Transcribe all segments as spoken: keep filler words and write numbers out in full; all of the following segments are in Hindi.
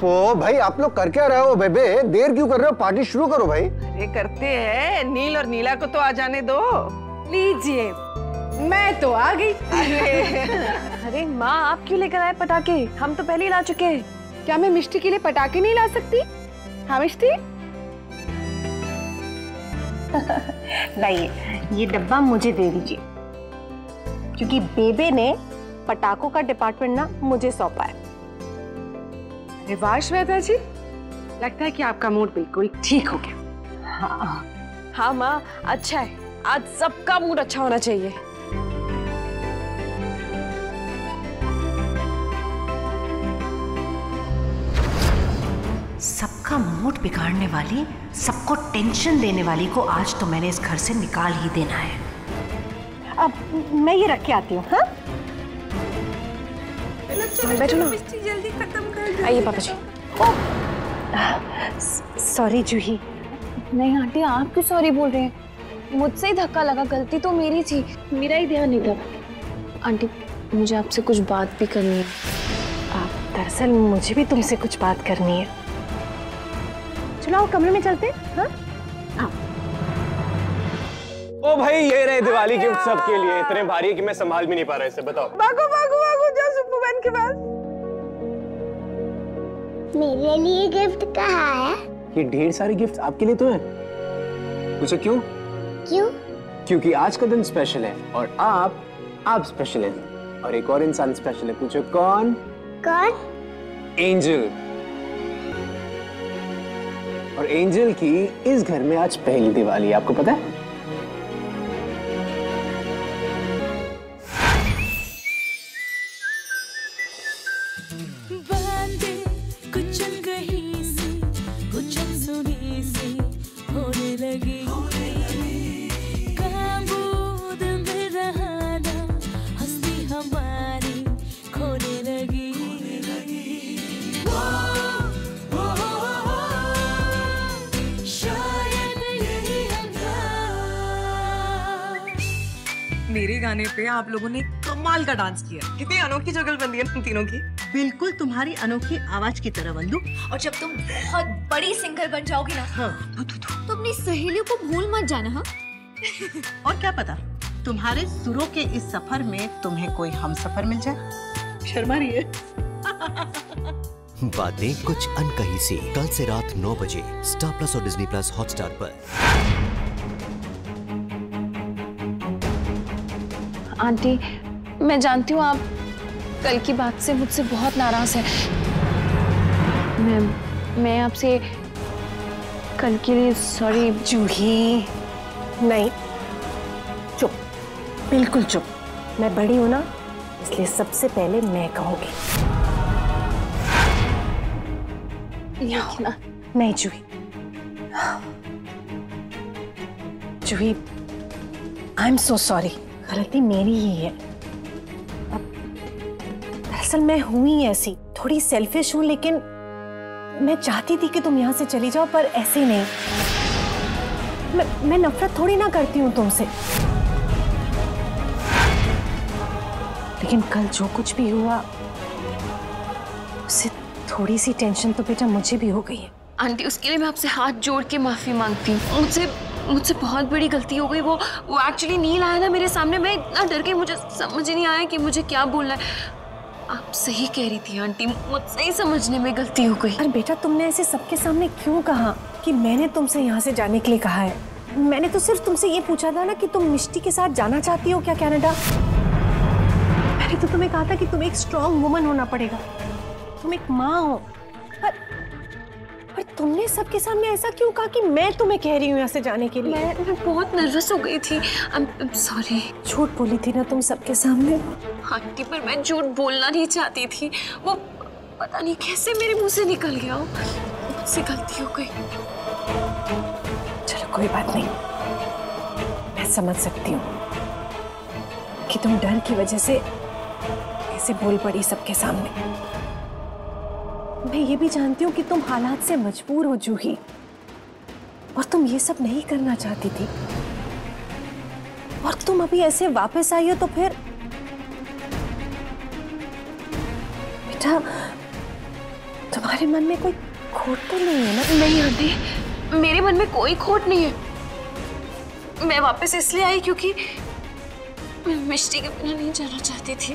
ओफो भाई, आप लोग कर क्या रहे हो? बेबे देर क्यों कर रहे हो? पार्टी शुरू करो भाई। अरे करते हैं, नील और नीला को तो आ जाने दो। लीजिए, मैं तो आ गई। अरे माँ, आप क्यों लेकर आए पटाखे? हम तो पहले ही ला चुके हैं। क्या मैं मिष्टी के लिए पटाखे नहीं ला सकती? हाँ मिष्टी? लाइए, ये डब्बा मुझे दे दीजिए, क्योंकि बेबे ने पटाखों का डिपार्टमेंट ना मुझे सौंपा है। अरे वाह श्वेता जी, लगता है कि आपका मूड बिल्कुल ठीक हो गया। हाँ हाँ माँ, अच्छा है, आज सबका मूड अच्छा होना चाहिए। सबका मूड बिगाड़ने वाली, सबको टेंशन देने वाली को आज तो मैंने इस घर से निकाल ही देना है। अब मैं ये रख के आती हूँ। हाँ, बैठो ना। जल्दी खत्म कर दो। आइए पापा जी। सॉरी जूही। नहीं आंटी, आप क्यों सॉरी बोल रहे हैं? मुझसे ही धक्का लगा, गलती तो मेरी थी, मेरा ही ध्यान नहीं था। आंटी, मुझे आपसे कुछ बात भी करनी है। आप, दरअसल मुझे भी तुमसे कुछ बात करनी है। चलो आओ कमरे में चलते हैं। हाँ आओ। ओ भाई, ये रहे दिवाली गिफ्ट सबके लिए। इतने भारी है कि मैं संभाल भी नहीं पा रहा इसे। बताओ। भागो भागो भागो, जाओ सुप्पू बहन के पास। मेरे लिए गिफ्ट कहाँ है? ये ढेर सारे गिफ्ट आपके लिए तो हैं। पूछो क्यों? क्यों? क्योंकि आज का दिन स्पेशल है और आप आप स्पेशल हैं और एक और इंसान स्पेशल है। पूछो कौन? कौन? एंजल। और एंजल की इस घर में आज पहली दिवाली है, आपको पता है? मेरे गाने पे आप लोगों ने कमाल का डांस किया। कितनी अनोखी जुगलबंदी है तुम तीनों की। बिल्कुल तुम्हारी अनोखी आवाज की तरह बंदू। और जब तुम बहुत बड़ी सिंगर बन जाओगी ना, हाँ। तो अपनी सहेलियों को भूल मत जाना। हाँ। और क्या पता, तुम्हारे सुरों के इस सफर में तुम्हें कोई हमसफर मिल जाए। शर्मा रही है। बातें कुछ अनकही सी, कल से रात नौ बजे स्टार प्लस और डिज्नी प्लस हॉटस्टार पर। आंटी, मैं जानती हूँ आप कल की बात से मुझसे बहुत नाराज हैं। मैं मैं आपसे कल के लिए सॉरी। जूही, नहीं, चुप, बिल्कुल चुप। मैं बड़ी हूं ना, इसलिए सबसे पहले मैं कहूंगी। नहीं जूही, जूही, आई एम सो सॉरी। गलती मेरी ही है। दरअसल मैं हूं ही ऐसी, थोड़ी सेल्फिश हूं, लेकिन मैं चाहती थी कि तुम यहाँ से चली जाओ, पर ऐसे नहीं। मैं, मैं नफरत थोड़ी ना करती हूँ तुमसे, लेकिन कल जो कुछ भी हुआ उससे थोड़ी सी टेंशन तो बेटा मुझे भी हो गई है। आंटी, उसके लिए मैं आपसे हाथ जोड़ के माफी मांगती हूँ। मुझसे मुझसे बहुत बड़ी गलती हो गई। वो वो एक्चुअली नील आया ना मेरे सामने, मैं इतना डर गई, मुझे समझ नहीं आया कि मुझे क्या बोलना है। आप सही कह रही थी आंटी, मुझसे ही समझने में गलती हो गई। अरे बेटा, तुमने ऐसे सबके सामने क्यों कहा कि मैंने तुमसे यहाँ से जाने के लिए कहा है? मैंने तो सिर्फ तुमसे ये पूछा था ना कि तुम मिष्टी के साथ जाना चाहती हो क्या कनाडा। मैंने तो तुम्हें कहा था कि तुम एक स्ट्रॉन्ग वुमन होना पड़ेगा, तुम एक माँ हो। पर, पर तुमने सबके सामने ऐसा क्यों कहा कि मैं तुम्हें कह रही हूँ यहाँ से जाने के लिए? मैं, मैं बहुत नर्वस हो गई थी। I'm, I'm sorry। झूठ बोली थी ना तुम सबके सामने। आंटी, पर मैं झूठ बोलना नहीं चाहती थी। वो पता नहीं कैसे मेरे मुंह से निकल गया। मुझसे गलती हो गई। चलो कोई बात नहीं, मैं समझ सकती हूँ कि तुम डर की वजह से ऐसे बोल पड़ी सबके सामने। मैं ये भी जानती हूँ कि तुम हालात से मजबूर हो जूही, और तुम ये सब नहीं करना चाहती थी, और तुम अभी ऐसे वापस आई हो तो फिर बेटा तुम्हारे मन में कोई खोट तो नहीं है ना? नहीं आंटी, मेरे मन में कोई खोट नहीं है। मैं वापस इसलिए आई क्योंकि मैं मिष्टी के बिना नहीं जाना चाहती थी।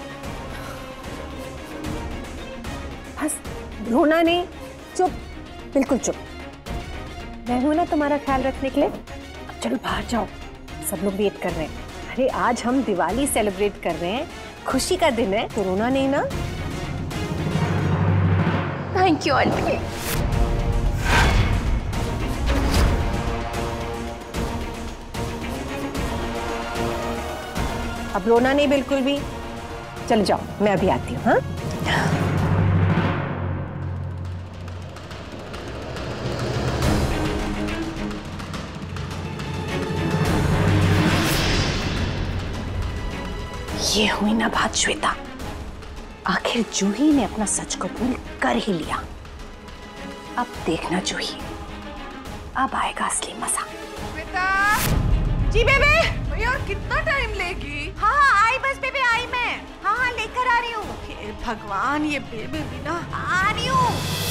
बस रोना नहीं, चुप, बिल्कुल चुप। मैं हूं ना तुम्हारा ख्याल रखने के लिए। अब चलो बाहर जाओ, सब लोग वेट कर रहे हैं। अरे आज हम दिवाली सेलिब्रेट कर रहे हैं, खुशी का दिन है, तो रोना नहीं ना। Thank you aunty. अब रोना नहीं बिल्कुल भी। चल जाओ, मैं अभी आती हूँ। हाँ ये हुई ना बात श्वेता, आखिर जूही ने अपना सच कबूल कर ही लिया। अब देखना जूही, अब आएगा असली मजा। बेटा जी बेबे। भैया कितना टाइम लेगी? हाँ हाँ आई, बस बेबे आई मैं। हाँ हाँ लेकर आ रही हूँ। हे भगवान, ये बेबी भी ना। आ रही हूँ।